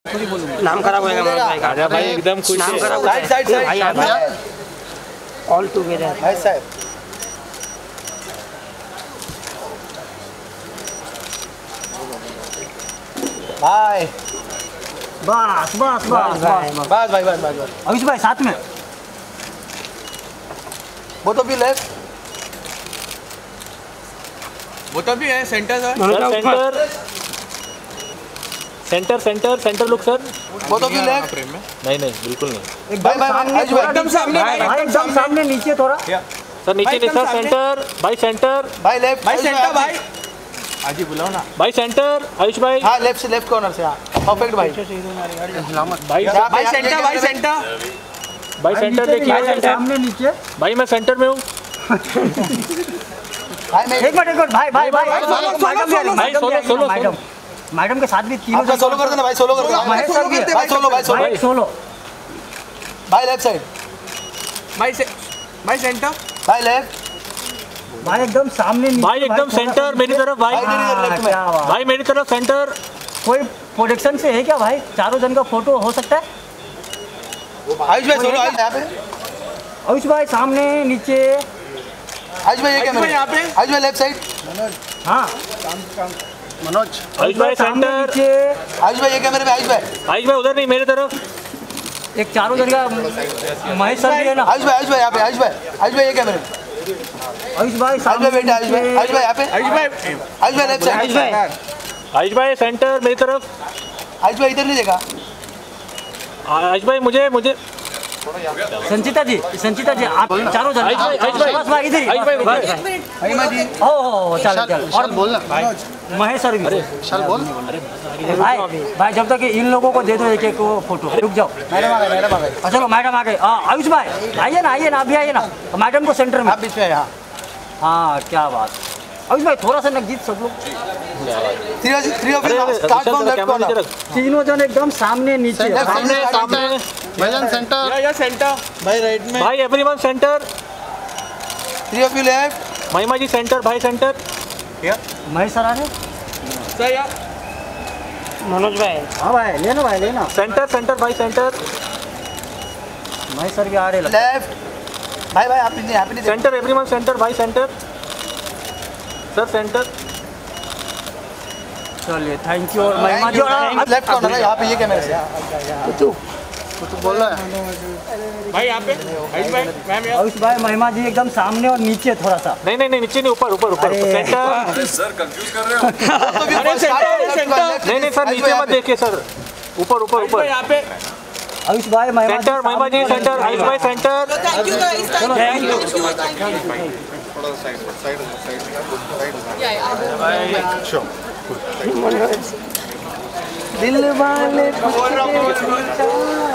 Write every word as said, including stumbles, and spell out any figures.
नाम खराब होएगा मनोज भाई का। आजा भाई एकदम खुश नाम है। खराब side side side all together भाई साहब भाई बस बस बस बस बस भाई बस बस बस अभिष भाई साथ में वो तो भी लेफ्ट वो तो भी है सेंटर सर। मनोज भाई ऊपर। Centre centre centre look sir. वो तो भी लेफ्ट नहीं नहीं बिल्कुल नहीं भाई भाई भाई आयुष भाई एकदम सामने भाई भाई एकदम सामने नीचे थोड़ा सर नीचे नहीं सर सेंटर भाई सेंटर भाई लेफ्ट भाई सेंटर भाई आजी बुलाओ ना भाई सेंटर आयुष भाई हाँ लेफ्ट से लेफ्ट कॉर्नर से हाँ परफेक्ट भाई भाई भाई सेंटर भाई सेंटर भाई सेंटर देखिए सामने नीचे भाई मैं सेंटर में हूँ भाई मैं एक मिनट एक मिनट भाई भाई भाई मैडम भी आ रही, भाई, मैडम भी आ रही, सोलो, मैडम मैडम के साथ भी तीनों आपका सोलो कर देना भाई सोलो कर देना महेश सर भी है। भाई सोलो भाई सोलो भाई सोलो भाई लेफ्ट साइड भाई से भाई सेंटर भाई लेफ्ट भाई एकदम सामने नीचे भाई एकदम थोड़ा सेंटर मेरी तरफ भाई भाई मेरी तरफ हाँ, लेफ्ट में क्या बात। भाई मेरी तरफ सेंटर कोई प्रोडक्शन से है क्या भाई चारों जन का फोटो हो सकता है आयुष भाई सोलो आयुष यहाँ पे अभिष भाई सामने नीचे आयुष भाई ये कैमरा यहाँ पे आयुष भाई लेफ्ट साइड हाँ मनोज आयुष भाई सामने सेंटर नीचे आयुष भाई ये कैमरे पे आयुष भाई आयुष भाई उधर नहीं मेरी तरफ एक चारों जन का महेश सर भी है ना आयुष भाई आयुष भाई यहाँ पे आयुष भाई आयुष भाई ये कैमरे पे अभिष भाई आयुष सामने भाई बेटा आयुष भाई आयुष भाई यहाँ पे आयुष भाई आयुष भाई लेफ्ट आयुष साइड भाई आयुष भाई सेंटर मेरी तरफ आयुष भाई इधर नहीं देखा आयुष भाई मुझे मुझे संचिता जी संचिता जी आप चारों जन आयुष भाई, आयुष भाई। बस भाई इधर ही आयुष भाई, बस, भाई। बस, बस। ओ हो चल चल और बोलना महेश सर भी चल बोल भाई भाई जब तक इन लोगों को दे दो एक एक फोटो रुक जाओ मैडम आ गए मैडम आ गए चलो मैडम आ गए हाँ, आयुष भाई आइए ना आइए ना अभी आइए ना मैडम को सेंटर में आप बीच में यहाँ हाँ क्या बात आयुष भाई थोड़ा सा नजदीक सब लोग three three of start from left corner तीनों जन एकदम सामने नीचे Left सामने सामने भाईजान सेंटर या सेंटर भाई राइट में भाई everyone centre three of you left Mahima ji centre भाई सेंटर महेश सर आ रहे सर या मनोज भाई हाँ भाई लेना भाई लेना सेंटर सेंटर भाई सेंटर महेश सर भी आ रहे लगता है। लेफ्ट भाई भाई आप नहीं यहाँ पे नहीं सेंटर एवरीवन सेंटर भाई सेंटर सर सेंटर चलिए थैंक यू और महिमा जी और लेफ्ट कॉर्नर है यहाँ पे ये कैमरे से तू तू बोल रहा है भाई यहाँ पे आयुष भाई मैम यहाँ आयुष भाई महिमा जी एकदम सामने और नीचे थोड़ा सा नहीं नहीं नहीं नीचे नहीं ऊपर ऊपर ऊपर अरे। सेंटर सर कंफ्यूज कर रहे हो अरे सेंटर सेंटर नहीं नहीं सर नीचे मत देखिए सर ऊपर ऊपर ऊपर यहाँ पे आयुष भाई महिमा जी सेंटर महिमा जी सेंटर आयुष भाई centre Thank you guys. Thank you. Thank you. Thank you. थोड़ा side side side Yeah, yeah. दिल वाले